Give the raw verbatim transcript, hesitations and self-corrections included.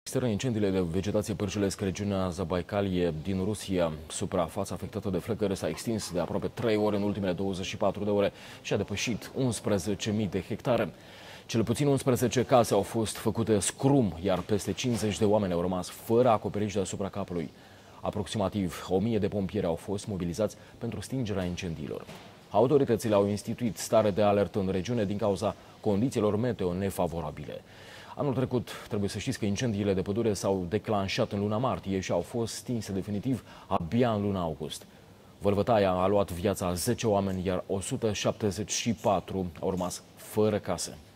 Externe, incendiile de vegetație pârjulesc regiunea Zabaikalie din Rusia. Suprafața afectată de flăcări s-a extins de aproape trei ore în ultimele douăzeci și patru de ore și a depășit unsprezece mii de hectare. Cel puțin unsprezece case au fost făcute scrum, iar peste cincizeci de oameni au rămas fără acoperiș deasupra capului. Aproximativ o mie de pompieri au fost mobilizați pentru stingerea incendiilor. Autoritățile au instituit stare de alertă în regiune din cauza condițiilor meteo nefavorabile. Anul trecut, trebuie să știți că incendiile de pădure s-au declanșat în luna martie și au fost stinse definitiv abia în luna august. Vâlvătaia a luat viața a zece oameni, iar o sută șaptezeci și patru au rămas fără case.